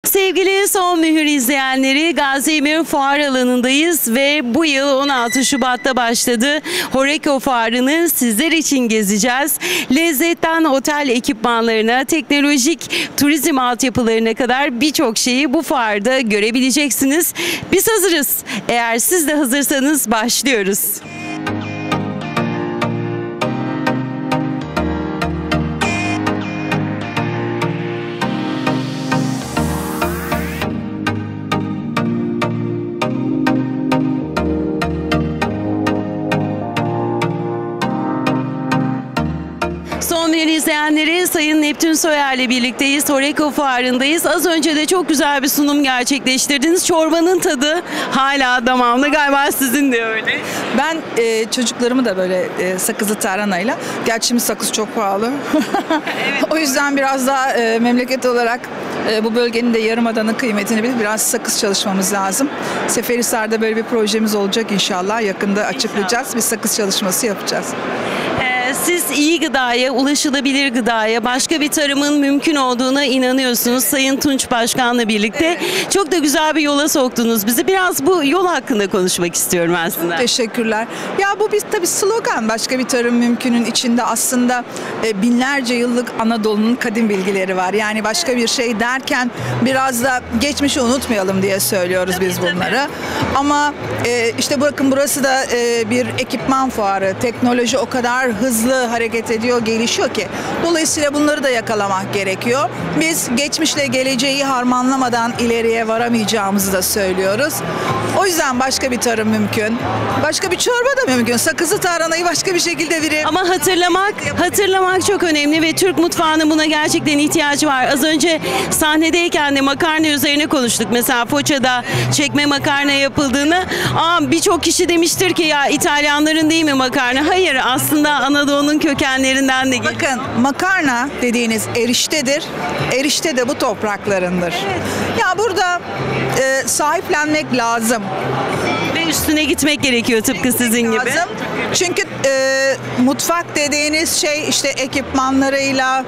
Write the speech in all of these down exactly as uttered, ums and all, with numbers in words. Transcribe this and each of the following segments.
Sevgili Son Mühür izleyenleri, Gaziemir Fuar alanındayız ve bu yıl on altı Şubat'ta başladı. Horeca Fuarı'nı sizler için gezeceğiz. Lezzetten otel ekipmanlarına, teknolojik turizm altyapılarına kadar birçok şeyi bu fuarda görebileceksiniz. Biz hazırız. Eğer siz de hazırsanız başlıyoruz. Son Mühür izleyenleri, Sayın Neptün Soyer ile birlikteyiz. Horeca Fuarı'ndayız. Az önce de çok güzel bir sunum gerçekleştirdiniz. Çorbanın tadı hala damağımda. Galiba sizin de öyle. Ben e, çocuklarımı da böyle e, sakızlı tarhanayla, gerçi mi sakız çok pahalı. Evet. O yüzden biraz daha e, memleket olarak e, bu bölgenin de Yarımada'nın kıymetini bilip biraz sakız çalışmamız lazım. Seferihisar'da böyle bir projemiz olacak inşallah. Yakında açıklayacağız. Bir sakız çalışması yapacağız. Siz iyi gıdaya, ulaşılabilir gıdaya, başka bir tarımın mümkün olduğuna inanıyorsunuz. Sayın Tunç Başkan'la birlikte evet. Çok da güzel bir yola soktunuz bizi. Biraz bu yol hakkında konuşmak istiyorum aslında. Teşekkürler. Ya bu bir tabii slogan. Başka bir tarım mümkünün içinde aslında e, binlerce yıllık Anadolu'nun kadim bilgileri var. Yani başka bir şey derken biraz da geçmişi unutmayalım diye söylüyoruz tabii, biz bunları. Tabii. Ama e, işte bakın burası da e, bir ekipman fuarı. Teknoloji o kadar hızlı hızlı hareket ediyor, gelişiyor ki. Dolayısıyla bunları da yakalamak gerekiyor. Biz geçmişle geleceği harmanlamadan ileriye varamayacağımızı da söylüyoruz. O yüzden başka bir tarım mümkün. Başka bir çorba da mümkün. Sakızlı tarhanayı başka bir şekilde verip... Ama hatırlamak, hatırlamak çok önemli ve Türk mutfağının buna gerçekten ihtiyacı var. Az önce sahnedeyken de makarna üzerine konuştuk. Mesela Foça'da çekme makarna yapıldığını, aa birçok kişi demiştir ki ya İtalyanların değil mi makarna? Hayır, aslında Anadolu'nun kökenlerinden de geliyor. Bakın makarna dediğiniz eriştedir. Erişte de bu topraklarındır. Evet. Ya burada e, sahiplenmek lazım. Ve üstüne gitmek gerekiyor tıpkı sizin gibi. Lazım. Çünkü e, mutfak dediğiniz şey işte ekipmanlarıyla,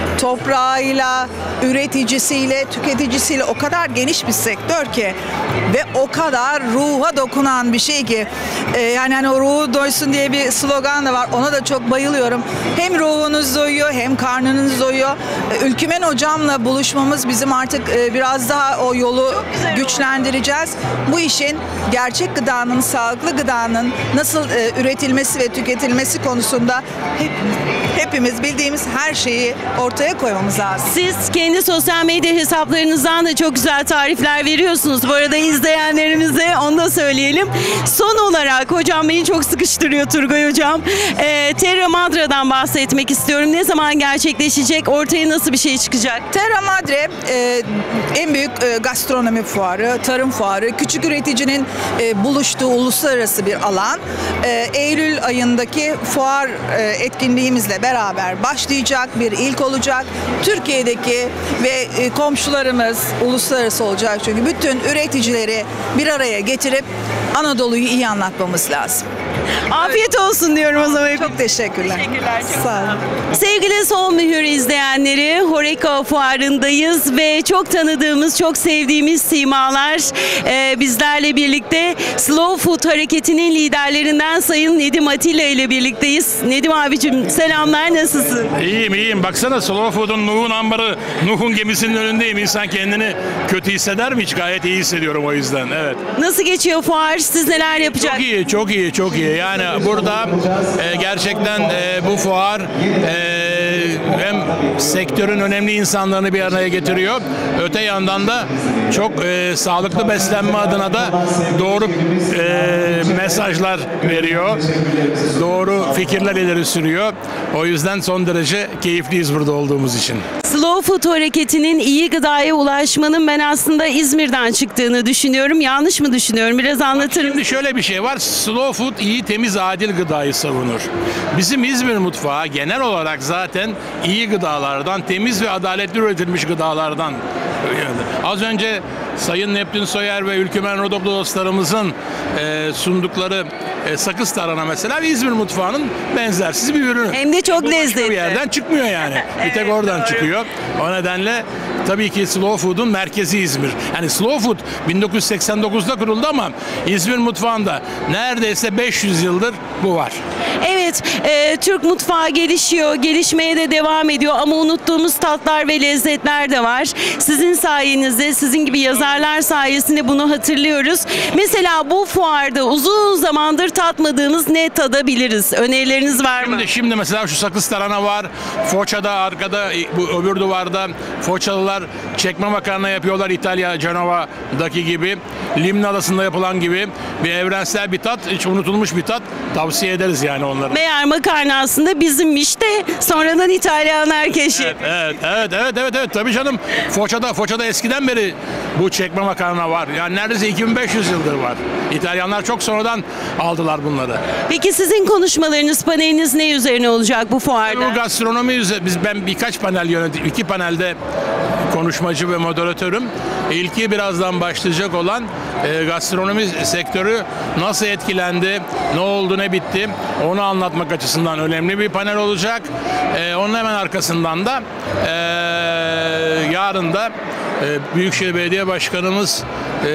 toprağıyla, üreticisiyle, tüketicisiyle o kadar geniş bir sektör ki ve o kadar ruha dokunan bir şey ki e, yani hani o ruhu doysun diye bir slogan da var. Ona da çok bayılıyorum. Hem ruhunuz doyuyor hem karnınız doyuyor. E, Ülkümen hocamla buluşmamız bizim artık e, biraz daha o yolu güçlendireceğiz. Bu işin gerçek gıdanın, sağlıklı gıdanın nasıl e, üretilmesi ve tüketilmesi konusunda hep, hepimiz bildiğimiz her şeyi ortaya koymamız lazım. Siz kendi sosyal medya hesaplarınızdan da çok güzel tarifler veriyorsunuz. Bu arada izleyenlerimize onu da söyleyelim. Son olarak hocam beni çok sıkıştırıyor Turgay hocam. E, Terra Madra'dan bahsetmek istiyorum. Ne zaman gerçekleşecek? Ortaya nasıl bir şey çıkacak? Terra Madre e, en büyük e, gastronomi fuarı, tarım fuarı, küçük üreticinin e, buluştuğu uluslararası bir alan. E, Eylül ayındaki fuar e, etkinliğimizle beraber başlayacak, bir ilk olacak. Türkiye'deki ve e, komşularımız uluslararası olacak çünkü bütün üreticileri bir araya getirip Anadolu'yu iyi anlatmamız lazım. Afiyet olsun diyorum o zaman. Çok teşekkürler. Teşekkürler. Çok sağ olun. Sevgili Son Mühür izleyenleri, Horeca Fuarı'ndayız ve çok tanıdığımız, çok sevdiğimiz simalar e, bizlerle birlikte. Slow Food hareketinin liderlerinden Sayın Nedim Atilla ile birlikteyiz. Nedim abicim selamlar, nasılsın? İyiyim iyiyim. Baksana Slow Food'un Nuh'un ambarı, Nuh'un gemisinin önündeyim. İnsan kendini kötü hisseder mi hiç? Gayet iyi hissediyorum o yüzden. Evet. Nasıl geçiyor fuar? Siz neler yapacaksınız? Çok iyi, çok iyi, çok iyi. Yani burada e, gerçekten e, bu fuar e, hem sektörün önemli insanlarını bir araya getiriyor. Öte yandan da çok e, sağlıklı beslenme adına da doğru e, mesajlar veriyor. Doğru fikirler ileri sürüyor. O yüzden son derece keyifliyiz burada olduğumuz için. Slow Food hareketinin iyi gıdaya ulaşmanın ben aslında İzmir'den çıktığını düşünüyorum. Yanlış mı düşünüyorum? Biraz anlatır mısın? Şimdi şöyle bir şey var. Slow Food iyi, temiz, adil gıdayı savunur. Bizim İzmir mutfağı genel olarak zaten iyi gıdalardan, temiz ve adaletli üretilmiş gıdalardan. Az önce Sayın Neptün Soyer ve Ülkümen Rodoplu dostlarımızın e, sundukları e, sakız tarhana mesela İzmir mutfağının benzersiz bir ürünü. Hem de çok Bu lezzetli. Bir yerden çıkmıyor yani. Bir tek Evet, oradan doğru. çıkıyor. O nedenle tabii ki slow food'un merkezi İzmir. Yani slow food bin dokuz yüz seksen dokuzda kuruldu ama İzmir mutfağında neredeyse beş yüz yıldır bu var. Evet, e, Türk mutfağı gelişiyor, gelişmeye de devam ediyor ama unuttuğumuz tatlar ve lezzetler de var. Sizin sayenizde, sizin gibi yazarlar sayesinde bunu hatırlıyoruz. Mesela bu fuarda uzun zamandır tatmadığımız ne tadabiliriz? Önerileriniz var mı? Şimdi, şimdi mesela şu sakız tarhana var. Foça'da arkada, bu öbür duvarda Foçalılar çekme makarna yapıyorlar, İtalya, Cenova'daki gibi. Limna Adası'nda yapılan gibi bir evrensel bir tat, hiç unutulmuş bir tat. Tavsiye ederiz yani onları. Meğer makarna aslında bizimmiş de sonradan İtalyanlar keşfetti. Evet, evet, evet, evet, evet, tabii canım. Foça'da, Foça'da eskiden beri bu çekme makarna var. Yani neredeyse iki bin beş yüz yıldır var. İtalyanlar çok sonradan aldılar bunları. Peki sizin konuşmalarınız, paneliniz ne üzerine olacak bu fuarda? Bu gastronomi üzerine, biz ben birkaç panel yönetim, iki panelde konuşmacı ve moderatörüm. İlki birazdan başlayacak olan e, gastronomi sektörü nasıl etkilendi, ne oldu, ne bitti, onu anlatmak açısından önemli bir panel olacak. E, onun hemen arkasından da e, yarın da e, Büyükşehir Belediye Başkanımız e,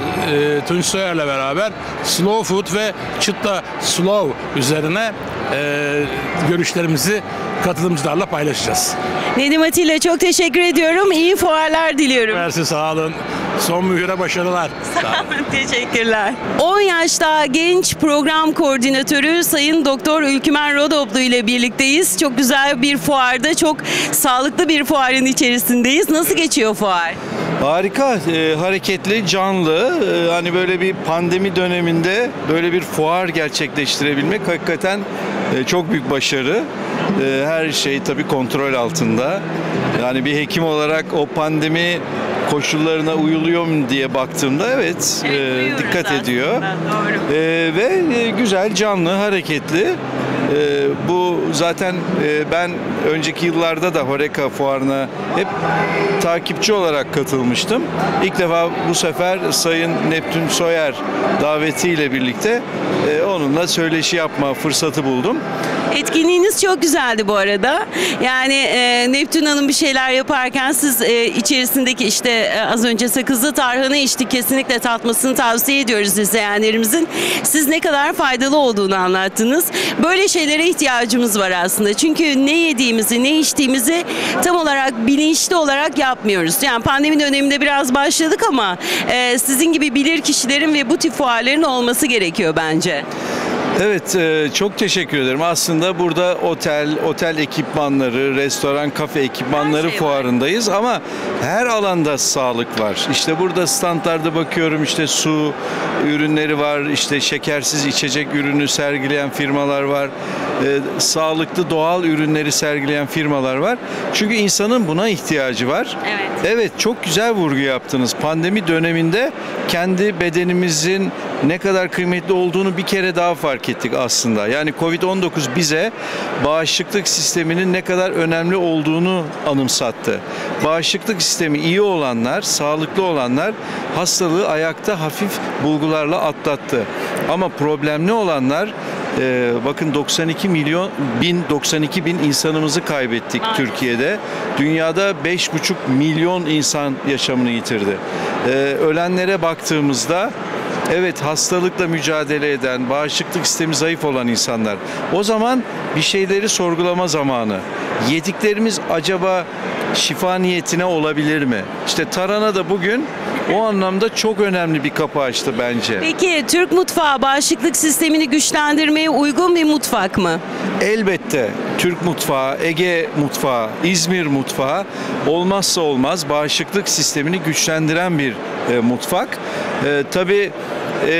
e, Tunç Soyer'le beraber slow food ve çıtla slow üzerine e, görüşlerimizi katılımcılarla paylaşacağız. Nedim Atilla, çok teşekkür ediyorum. İyi fuarlar diliyorum. Mersi, sağ olun. Son mühüre başarılar. Sağ olun, teşekkürler. on yaşta genç program koordinatörü Sayın Doktor Ülkümen Rodoplu ile birlikteyiz. Çok güzel bir fuarda, çok sağlıklı bir fuarın içerisindeyiz. Nasıl geçiyor fuar? Harika, e, hareketli, canlı. E, hani böyle bir pandemi döneminde böyle bir fuar gerçekleştirebilmek hakikaten e, çok büyük başarı. E, her şey tabii kontrol altında. Yani bir hekim olarak o pandemi koşullarına uyuluyor mu diye baktığımda evet, e, dikkat aslında ediyor. Doğru. E, ve e, güzel, canlı, hareketli. E, bu zaten e, ben önceki yıllarda da Horeca fuarına hep takipçi olarak katılmıştım. İlk defa bu sefer Sayın Neptün Soyer davetiyle birlikte e, onunla söyleşi yapma fırsatı buldum. Etkinliğiniz çok güzeldi bu arada. Yani e, Neptün Hanım bir şeyler yaparken siz e, içerisindeki işte e, az önce sakızlı tarhana içtik, kesinlikle tatmasını tavsiye ediyoruz izleyenlerimizin. Siz ne kadar faydalı olduğunu anlattınız. Böyle şeylere ihtiyacımız var aslında. Çünkü ne yediğimizi, ne içtiğimizi tam olarak bilinçli olarak yapmıyoruz. Yani pandemi döneminde biraz başladık ama e, sizin gibi bilir kişilerin ve bu tip fuarların olması gerekiyor bence. Evet, çok teşekkür ederim. Aslında burada otel, otel ekipmanları, restoran, kafe ekipmanları şey fuarındayız var. Ama her alanda sağlık var. İşte burada standlarda bakıyorum, işte su ürünleri var, işte şekersiz içecek ürünü sergileyen firmalar var. E, sağlıklı doğal ürünleri sergileyen firmalar var. Çünkü insanın buna ihtiyacı var. Evet. Evet, çok güzel vurgu yaptınız. Pandemi döneminde kendi bedenimizin ne kadar kıymetli olduğunu bir kere daha fark ettik aslında. Yani kovid on dokuz bize bağışıklık sisteminin ne kadar önemli olduğunu anımsattı. Bağışıklık sistemi iyi olanlar, sağlıklı olanlar hastalığı ayakta hafif bulgularla atlattı. Ama problemli olanlar, Ee, bakın doksan iki milyon bin doksan iki bin insanımızı kaybettik Aynen. Türkiye'de. Dünyada beş buçuk milyon insan yaşamını yitirdi. Ee, ölenlere baktığımızda evet, hastalıkla mücadele eden, bağışıklık sistemi zayıf olan insanlar. O zaman bir şeyleri sorgulama zamanı. Yediklerimiz acaba şifa niyetine olabilir mi? İşte tarhana da bugün o anlamda çok önemli bir kapı açtı bence. Peki Türk mutfağı bağışıklık sistemini güçlendirmeye uygun bir mutfak mı? Elbette Türk mutfağı, Ege mutfağı, İzmir mutfağı olmazsa olmaz bağışıklık sistemini güçlendiren bir e, mutfak. E, tabii e,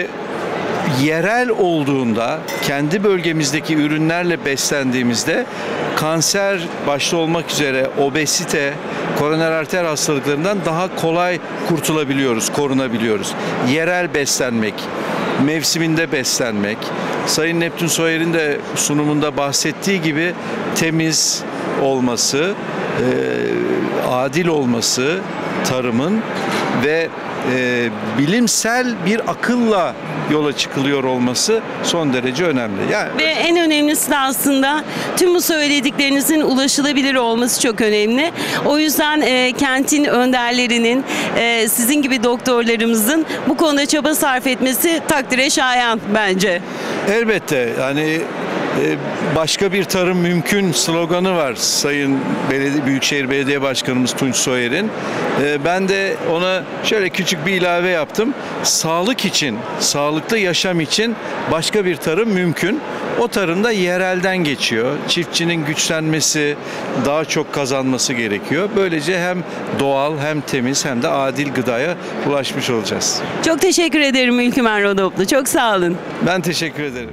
yerel olduğunda, kendi bölgemizdeki ürünlerle beslendiğimizde kanser başta olmak üzere obezite, koroner arter hastalıklarından daha kolay kurtulabiliyoruz, korunabiliyoruz. Yerel beslenmek, mevsiminde beslenmek, Sayın Neptün Soyer'in de sunumunda bahsettiği gibi temiz olması, e, adil olması tarımın ve e, bilimsel bir akılla yola çıkılıyor olması son derece önemli. Yani Ve en önemlisi de aslında tüm bu söylediklerinizin ulaşılabilir olması çok önemli. O yüzden e, kentin önderlerinin, e, sizin gibi doktorlarımızın bu konuda çaba sarf etmesi takdire şayan bence. elbette yani başka bir tarım mümkün sloganı var Sayın Belediye, Büyükşehir Belediye Başkanımız Tunç Soyer'in. Ben de ona şöyle küçük bir ilave yaptım. Sağlık için, sağlıklı yaşam için başka bir tarım mümkün. O tarım da yerelden geçiyor. Çiftçinin güçlenmesi, daha çok kazanması gerekiyor. Böylece hem doğal hem temiz hem de adil gıdaya ulaşmış olacağız. Çok teşekkür ederim Ülkümen Rodoplu. Çok sağ olun. Ben teşekkür ederim.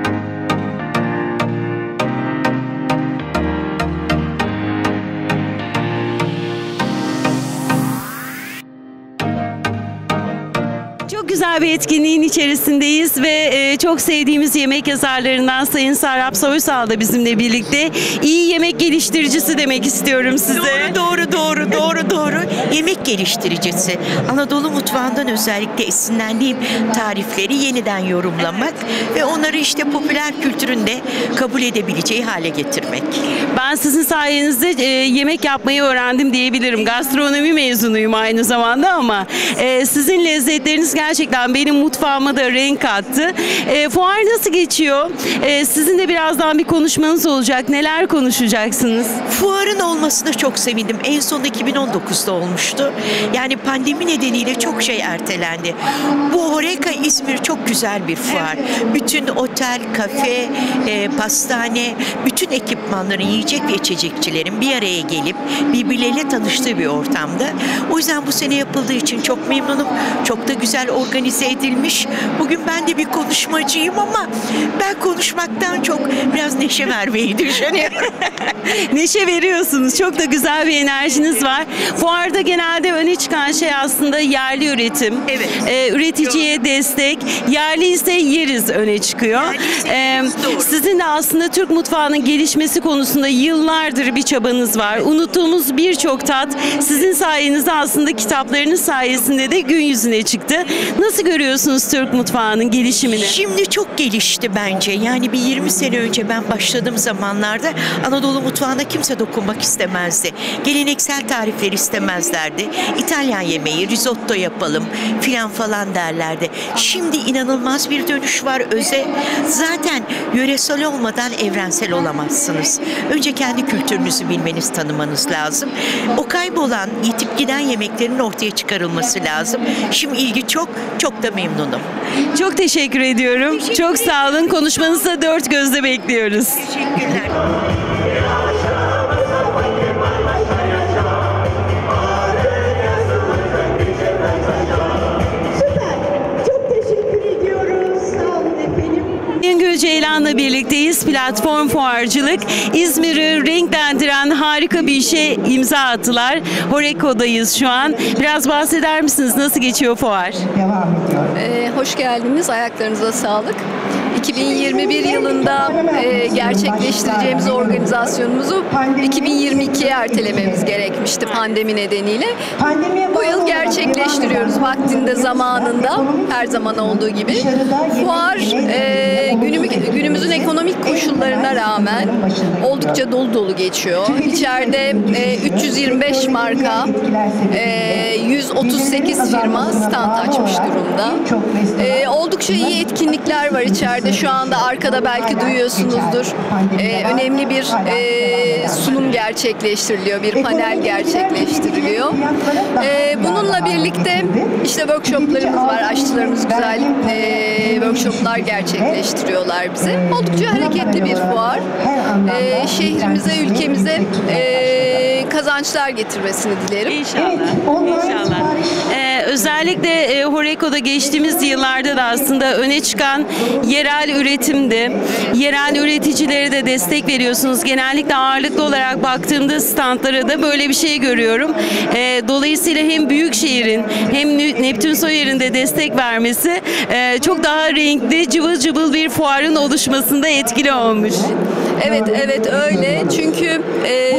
Çok güzel bir etkinliğin içerisindeyiz ve e, çok sevdiğimiz yemek yazarlarından Sayın Serap Soysal da bizimle birlikte. İyi yemek geliştiricisi demek istiyorum size. Doğru, doğru, doğru, doğru, doğru. Yemek geliştiricisi. Anadolu mutfağından özellikle esinlendiğim tarifleri yeniden yorumlamak ve onları işte popüler kültüründe kabul edebileceği hale getirmek. Ben sizin sayenizde e, yemek yapmayı öğrendim diyebilirim. Gastronomi mezunuyum aynı zamanda ama e, sizin lezzetleriniz gerçekten benim mutfağıma da renk kattı. E, fuar nasıl geçiyor? E, sizin de birazdan bir konuşmanız olacak. Neler konuşacaksınız? Fuarın olmasına çok sevindim. En son iki bin on dokuzda olmuştu. Yani pandemi nedeniyle çok şey ertelendi. Bu Horeca İzmir çok güzel bir fuar. Bütün otel, kafe, e, pastane, bütün ekipmanların, yiyecek ve içecekçilerin bir araya gelip birbirleriyle tanıştığı bir ortamda. O yüzden bu sene yapıldığı için çok memnunum. Çok da güzel organize edilmiş. Bugün ben de bir konuşmacıyım ama ben konuşmaktan çok biraz neşe vermeyi düşünüyorum. Neşe veriyorsunuz. Çok da güzel bir enerjiniz var. Fuarda genelde öne çıkan şey aslında yerli üretim. Evet. Ee, üreticiye destek. Yerli ise yeriz öne çıkıyor. Yerliyse Ee, yeriz, doğru. sizin de aslında Türk mutfağının gelişmesi konusunda yıllardır bir çabanız var. Unuttuğumuz birçok tat sizin sayenizde aslında kitaplarınız sayesinde de gün yüzüne çıktı. Nasıl görüyorsunuz Türk mutfağının gelişimini? Şimdi çok gelişti bence. Yani bir yirmi sene önce ben başladığım zamanlarda Anadolu mutfağına kimse dokunmak istemezdi. Geleneksel tarifler istemezlerdi. İtalyan yemeği, risotto yapalım filan falan derlerdi. Şimdi inanılmaz bir dönüş var. Öze zaten yöresel olmadan evrensel olamazsınız. Önce kendi kültürünüzü bilmeniz, tanımanız lazım. O kaybolan, yitip giden yemeklerin ortaya çıkarılması lazım. Şimdi ilgi çok, çok da memnunum. Çok teşekkür ediyorum. Teşekkür Çok sağ olun. Konuşmanızı da dört gözle bekliyoruz. Teşekkürler. Bengül Ceylan'la birlikteyiz. Platform fuarcılık. İzmir'i renklendiren harika bir işe imza attılar. Horeca'dayız şu an. Biraz bahseder misiniz? Nasıl geçiyor fuar? Ee, hoş geldiniz. Ayaklarınıza sağlık. iki bin yirmi bir yılında e, gerçekleştireceğimiz organizasyonumuzu iki bin yirmi ikiye ertelememiz gerekmişti pandemi nedeniyle. Bu yıl gerçekleştiriyoruz vaktinde, zamanında, her zaman olduğu gibi. Fuar e, günümü, günümüzün ekonomik koşullarına rağmen oldukça dolu dolu geçiyor. İçeride e, üç yüz yirmi beş marka, e, yüz otuz sekiz firma stand açmış durumda. E, oldukça iyi etkinlikler var içeride. Şu anda arkada belki duyuyorsunuzdur. Ee, önemli bir e, sunum gerçekleştiriliyor, bir panel gerçekleştiriliyor. Ee, bununla birlikte işte workshoplarımız var, aşçılarımız güzel e, workshoplar gerçekleştiriyorlar bize. Oldukça hareketli bir fuar. Ee, şehrimize, ülkemize e, kazançlar getirmesini dilerim. İnşallah. İnşallah. Ee, özellikle e, Horeca'da geçtiğimiz yıllarda da aslında öne çıkan yerel üretimdi. Yerel üreticilere de destek veriyorsunuz. Genellikle ağırlıklı olarak baktığımda standlara da böyle bir şey görüyorum. Ee, dolayısıyla hem Büyükşehir'in hem Neptün Soyer'in de destek vermesi e, çok daha renkli, cıvıl cıvıl bir fuarın oluşmasında etkili olmuş. Evet, evet öyle. Çünkü e,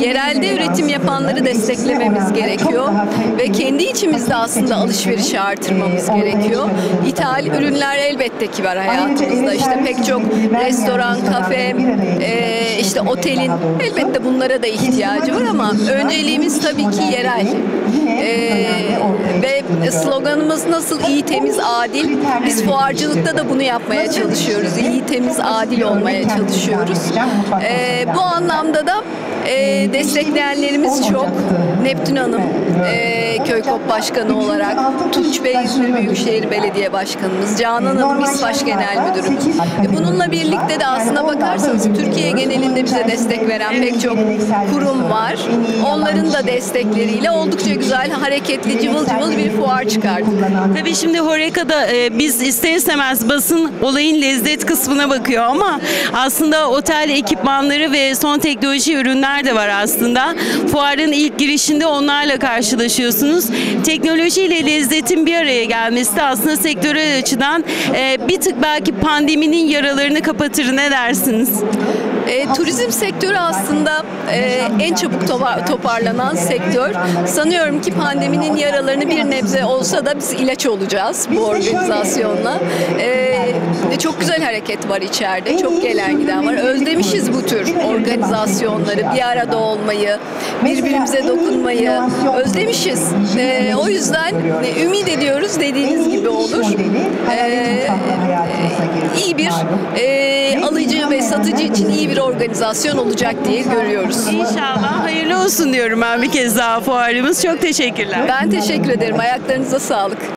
yerelde üretim yapanları desteklememiz gerekiyor ve kendi içimizde aslında alışverişi artırmamız gerekiyor. İthal ürünler elbette ki var hayatımızda. İşte pek çok restoran, kafe, e, işte otelin elbette bunlara da ihtiyacı var ama önceliğimiz tabii ki yerel. E, ve sloganımız nasıl iyi, temiz, adil. Biz fuarcılıkta da bunu yapmaya çalışıyoruz. İyi, temiz, adil olmaya çalışıyoruz. E, bu anlamda da e, destekleyenlerimiz çok. Neptün Hanım, e, Köykop Başkanı olarak, Tunç Bey İzmir Büyükşehir Belediye Başkanımız, Canan Hanım İSPAŞ Genel Müdürümüz. E, bununla birlikte de aslına bakarsanız Türkiye genelinde bize destek veren pek çok kurum var. Onların da destekleriyle oldukça güzel, hareketli, cıvıl cıvıl bir fuar çıkardık. Tabii şimdi Horeca'da e, biz ister istemez basın olayın lezzet kısmına bakıyor ama aslında otel ekipmanları ve son teknoloji ürünler de var aslında. Fuarın ilk girişinde onlarla karşılaşıyorsunuz. Teknoloji ile lezzetin bir araya gelmesi de aslında sektörel açıdan e, bir tık belki pandeminin yaralarını kapatır. Ne dersiniz? E, turizm sektörü aslında e, en çabuk topa- toparlanan sektör. Sanıyorum ki pandeminin yaralarını bir nebze olsa da biz ilaç olacağız bu organizasyonla. E, çok güzel hareket var içeride. Çok gelen giden var. Özlemişiz bu tür organizasyonları, bir arada olmayı, birbirimize dokunmayı özlemişiz. E, o yüzden e, ümit ediyoruz dediğiniz gibi olur. E, iyi bir e, alıcı ve satıcı için iyi bir organizasyon olacak diye görüyoruz. İnşallah hayırlı olsun diyorum ben bir kez daha fuarımız. Çok teşekkürler. Ben teşekkür ederim. Ayaklarınıza sağlık.